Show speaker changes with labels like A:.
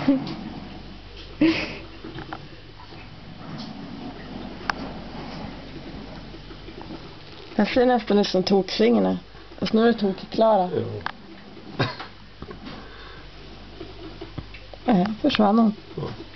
A: Jag ser nästan ut som toksvingarna. Och nu är det tokig-Klara.
B: Ja.
A: Försvann hon.
B: Ja.